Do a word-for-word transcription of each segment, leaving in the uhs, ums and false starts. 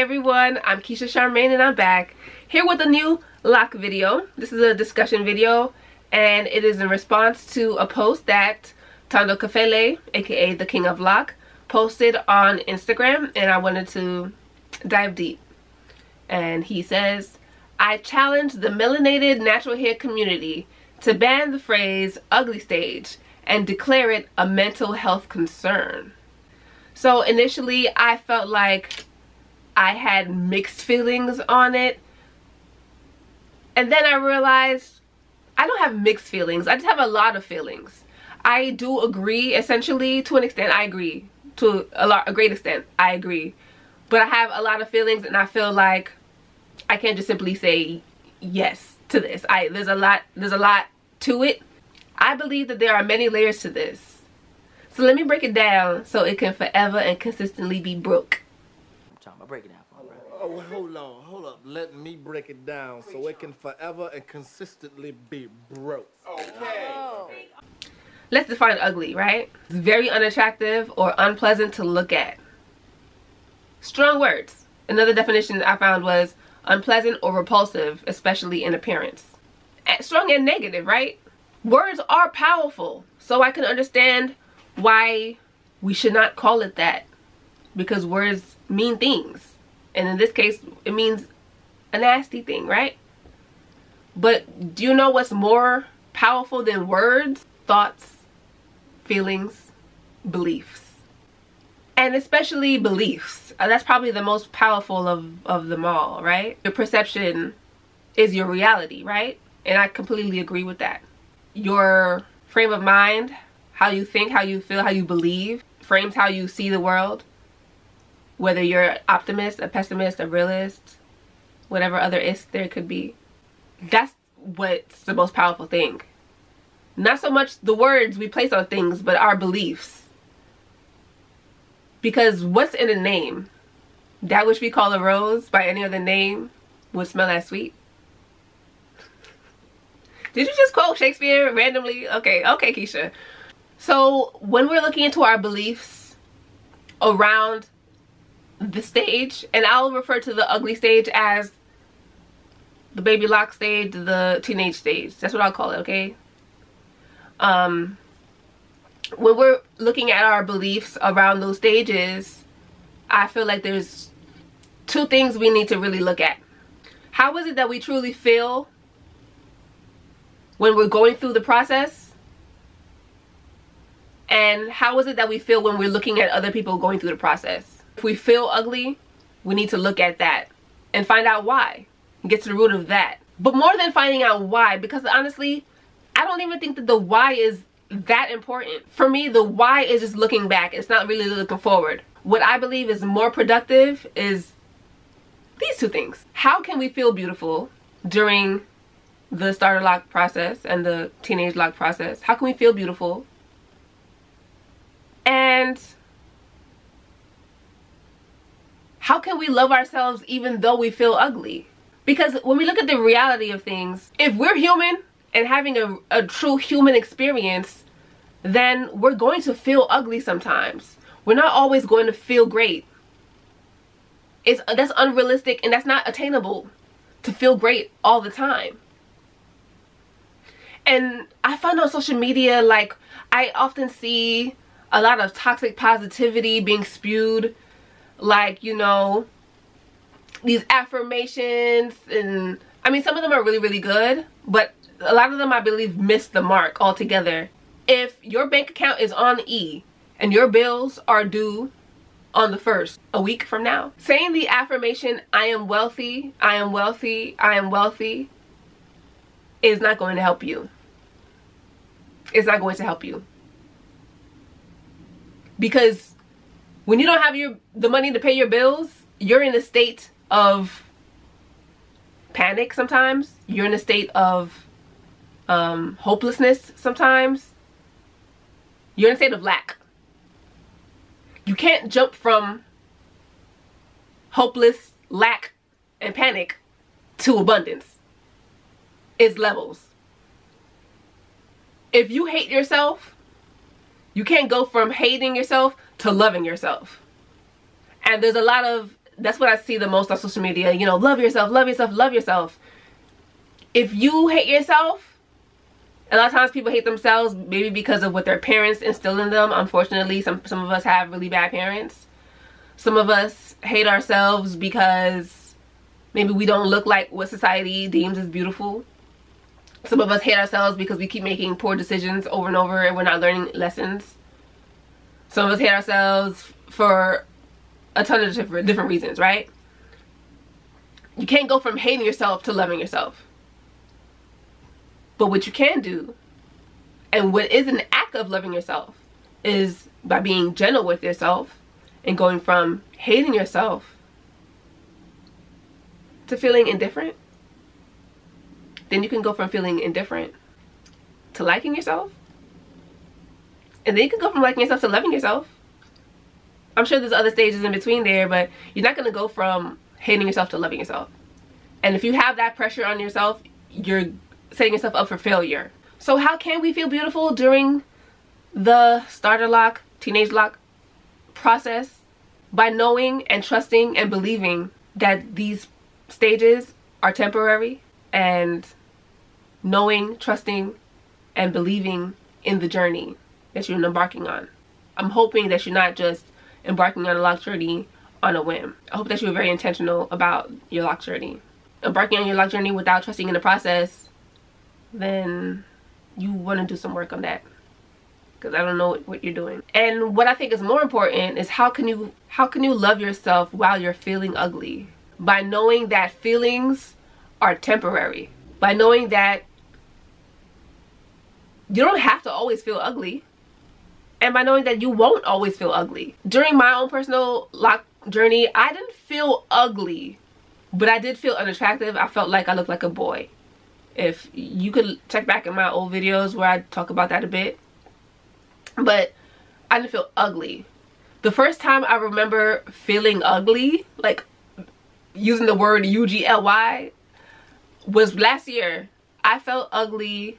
everyone, I'm Keisha Charmaine and I'm back here with a new lock video. This is a discussion video and it is in response to a post that Tondo Kafele, aka the King of Lock, posted on Instagram, and I wanted to dive deep. And he says, I challenge the melanated natural hair community to ban the phrase ugly stage and declare it a mental health concern. So initially I felt like I had mixed feelings on it, and then I realized I don't have mixed feelings. I just have a lot of feelings. I do agree, essentially, to an extent. I agree to a lot, a great extent. I agree, but I have a lot of feelings, and I feel like I can't just simply say yes to this. I there's a lot there's a lot to it. I believe that there are many layers to this. So let me break it down so it can forever and consistently be broke. I'm break it down for you, bro. Oh, hold on, hold up. Let me break it down so it can forever and consistently be broke. Okay. Oh. Let's define ugly, right? It's very unattractive or unpleasant to look at. Strong words. Another definition I found was unpleasant or repulsive, especially in appearance. Strong and negative, right? Words are powerful, so I can understand why we should not call it that, because words mean things, and in this case it means a nasty thing, right? But do you know what's more powerful than words? Thoughts, feelings, beliefs. And especially beliefs. Uh, that's probably the most powerful of, of them all, right? Your perception is your reality, right? And I completely agree with that. Your frame of mind, how you think, how you feel, how you believe, frames how you see the world. Whether you're an optimist, a pessimist, a realist, whatever other is there could be. That's what's the most powerful thing. Not so much the words we place on things, but our beliefs. Because what's in a name? That which we call a rose by any other name would smell as sweet. Did you just quote Shakespeare randomly? Okay, okay, Keisha. So when we're looking into our beliefs around the stage, and I'll refer to the ugly stage as the baby lock stage, the teenage stage. That's what I'll call it, okay? Um, when we're looking at our beliefs around those stages, I feel like there's two things we need to really look at. How is it that we truly feel when we're going through the process? And how is it that we feel when we're looking at other people going through the process? If we feel ugly, we need to look at that and find out why. Get to the root of that. But more than finding out why, because honestly, I don't even think that the why is that important. For me, the why is just looking back. It's not really looking forward. What I believe is more productive is these two things. How can we feel beautiful during the starter lock process and the teenage lock process? How can we feel beautiful? And how can we love ourselves even though we feel ugly? Because when we look at the reality of things, if we're human and having a, a true human experience, then we're going to feel ugly sometimes. We're not always going to feel great. It's, that's unrealistic, and that's not attainable to feel great all the time. And I find on social media, like, I often see a lot of toxic positivity being spewed. Like, you know, these affirmations, and I mean, some of them are really, really good, but a lot of them, I believe, miss the mark altogether. If your bank account is on E and your bills are due on the first, a week from now, saying the affirmation, I am wealthy, I am wealthy, I am wealthy, is not going to help you. It's not going to help you. Because when you don't have your the money to pay your bills, you're in a state of panic sometimes. You're in a state of um, hopelessness sometimes. You're in a state of lack. You can't jump from hopeless, lack, and panic to abundance. It's levels. If you hate yourself, you can't go from hating yourself to loving yourself. And there's a lot of that's what I see the most on social media. You know, love yourself, love yourself, love yourself. If you hate yourself, a lot of times people hate themselves maybe because of what their parents instill in them. Unfortunately, some, some of us have really bad parents. Some of us hate ourselves because maybe we don't look like what society deems as beautiful. Some of us hate ourselves because we keep making poor decisions over and over and we're not learning lessons. Some of us hate ourselves for a ton of different, different reasons, right? You can't go from hating yourself to loving yourself. But what you can do, and what is an act of loving yourself, is by being gentle with yourself and going from hating yourself to feeling indifferent. Then you can go from feeling indifferent to liking yourself. And then you can go from liking yourself to loving yourself. I'm sure there's other stages in between there, but you're not going to go from hating yourself to loving yourself. And if you have that pressure on yourself, you're setting yourself up for failure. So how can we feel beautiful during the starter lock, teenage lock process? By knowing and trusting and believing that these stages are temporary, and knowing, trusting, and believing in the journey that you're embarking on. I'm hoping that you're not just embarking on a lock journey on a whim. I hope that you're very intentional about your lock journey. Embarking on your lock journey without trusting in the process, then you want to do some work on that, because I don't know what, what you're doing. And what I think is more important is how can you how can you love yourself while you're feeling ugly? By knowing that feelings are temporary. By knowing that you don't have to always feel ugly. And by knowing that you won't always feel ugly. During my own personal lock journey, I didn't feel ugly, but I did feel unattractive. I felt like I looked like a boy. If you could check back in my old videos where I talk about that a bit. But I didn't feel ugly. The first time I remember feeling ugly, like using the word U G L Y, was last year. I felt ugly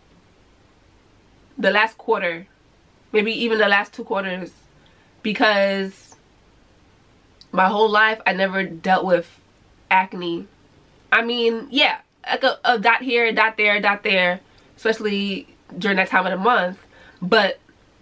the last quarter, maybe even the last two quarters, because my whole life I never dealt with acne. I mean, yeah, like a, a dot here, a dot there, a dot there, especially during that time of the month. But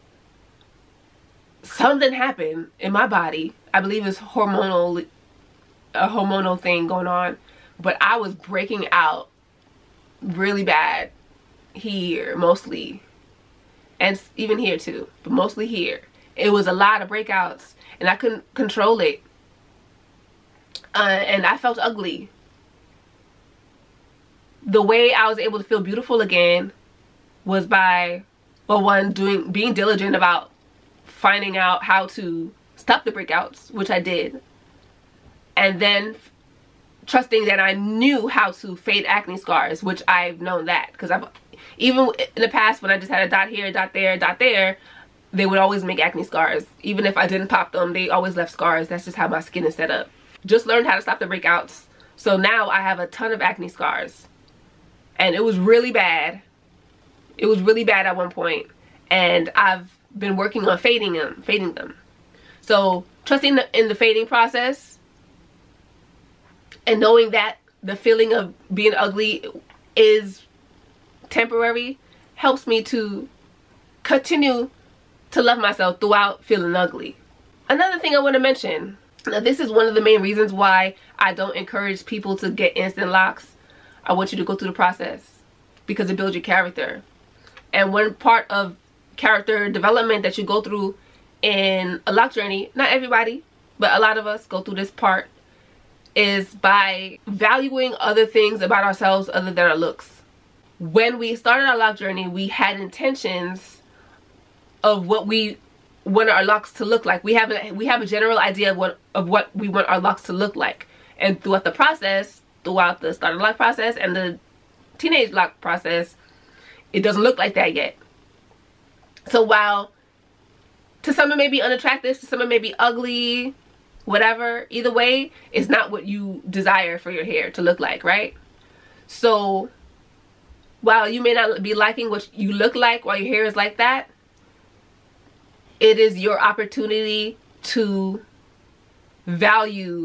something happened in my body. I believe it's hormonal, a hormonal thing going on. But I was breaking out really bad here, mostly. And even here too, but mostly here. It was a lot of breakouts and I couldn't control it. Uh, and I felt ugly. The way I was able to feel beautiful again was by, well, one, doing, being diligent about finding out how to stop the breakouts, which I did. And then trusting that I knew how to fade acne scars, which I've known that. Because I've, even in the past when I just had a dot here, a dot there, a dot there, they would always make acne scars. Even if I didn't pop them, they always left scars. That's just how my skin is set up. Just learned how to stop the breakouts. So now I have a ton of acne scars. And it was really bad. It was really bad at one point. And I've been working on fading them, fading them. So trusting the, in the fading process, and knowing that the feeling of being ugly is temporary, helps me to continue to love myself throughout feeling ugly. Another thing I want to mention, now this is one of the main reasons why I don't encourage people to get instant locks. I want you to go through the process because it builds your character. And one part of character development that you go through in a lock journey, not everybody, but a lot of us go through this part, is by valuing other things about ourselves other than our looks. When we started our lock journey, we had intentions of what we want our locks to look like. We have a, we have a general idea of what, of what we want our locks to look like. And throughout the process, throughout the starter lock process and the teenage lock process, it doesn't look like that yet. So while to some it may be unattractive, to some it may be ugly, whatever, either way, it's not what you desire for your hair to look like, right? So while you may not be liking what you look like while your hair is like that, it is your opportunity to value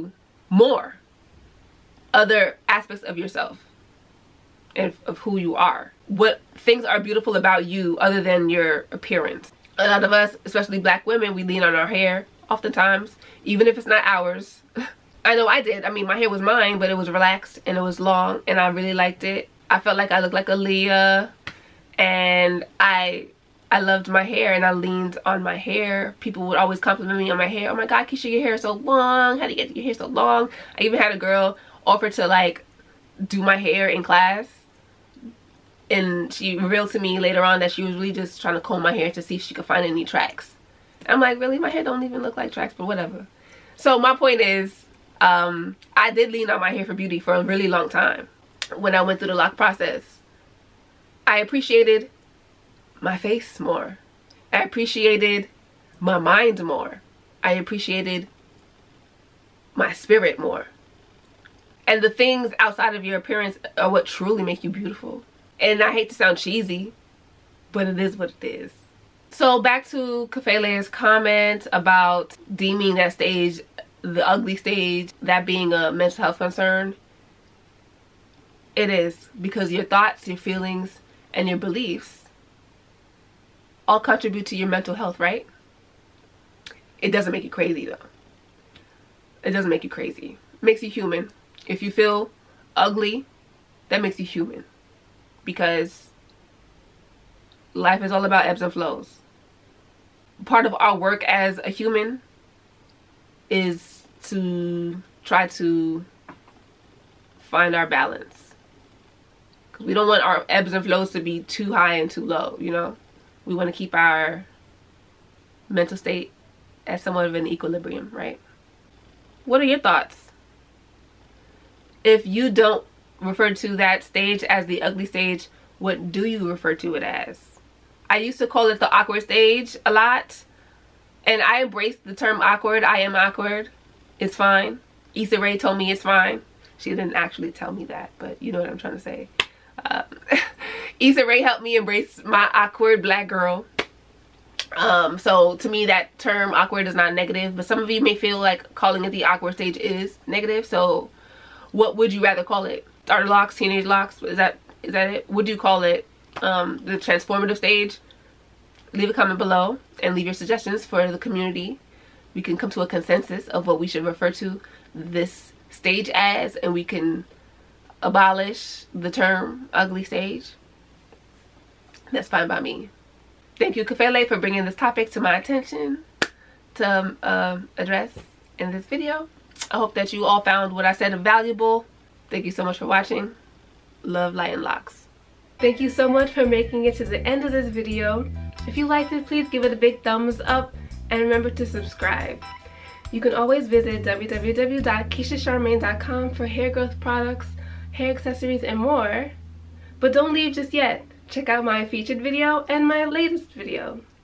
more other aspects of yourself and of who you are. What things are beautiful about you other than your appearance. A lot of us, especially black women, we lean on our hair oftentimes, even if it's not ours. I know I did. I mean, my hair was mine, but it was relaxed and it was long and I really liked it. I felt like I looked like Aaliyah, and I I loved my hair and I leaned on my hair. People would always compliment me on my hair. Oh my God, Keisha, your hair is so long. How do you get your hair so long? I even had a girl offer to like do my hair in class, and she revealed to me later on that she was really just trying to comb my hair to see if she could find any tracks. I'm like, really? My hair don't even look like tracks, but whatever. So my point is, um, I did lean on my hair for beauty for a really long time. When I went through the lock process, I appreciated my face more. I appreciated my mind more. I appreciated my spirit more. And the things outside of your appearance are what truly make you beautiful. And I hate to sound cheesy, but it is what it is. So back to Kefele's comment about deeming that stage the ugly stage, that being a mental health concern. It is, because your thoughts, your feelings, and your beliefs all contribute to your mental health, right? It doesn't make you crazy though. It doesn't make you crazy. It makes you human. If you feel ugly, that makes you human. Because life is all about ebbs and flows. Part of our work as a human is to try to find our balance. We don't want our ebbs and flows to be too high and too low, you know? We want to keep our mental state at somewhat of an equilibrium, right? What are your thoughts? If you don't refer to that stage as the ugly stage, what do you refer to it as? I used to call it the awkward stage a lot, and I embraced the term awkward. I am awkward. It's fine. Issa Rae told me it's fine. She didn't actually tell me that, but you know what I'm trying to say. Um, Issa Rae helped me embrace my awkward black girl. Um, so to me, that term awkward is not negative, but some of you may feel like calling it the awkward stage is negative. So what would you rather call it? Starter locks, teenage locks? Is that is that it? Would you call it um, the transformative stage? Leave a comment below and leave your suggestions for the community. We can come to a consensus of what we should refer to this stage as, and we can abolish the term ugly stage. That's fine by me. Thank you, Kefele, for bringing this topic to my attention to um, uh, address in this video. I hope that you all found what I said valuable. Thank you so much for watching. Love, light, and locks. Thank you so much for making it to the end of this video. If you liked it, please give it a big thumbs up and remember to subscribe. You can always visit w w w dot keisha charmaine dot com for hair growth products, hair accessories, and more. But don't leave just yet. Check out my featured video and my latest video.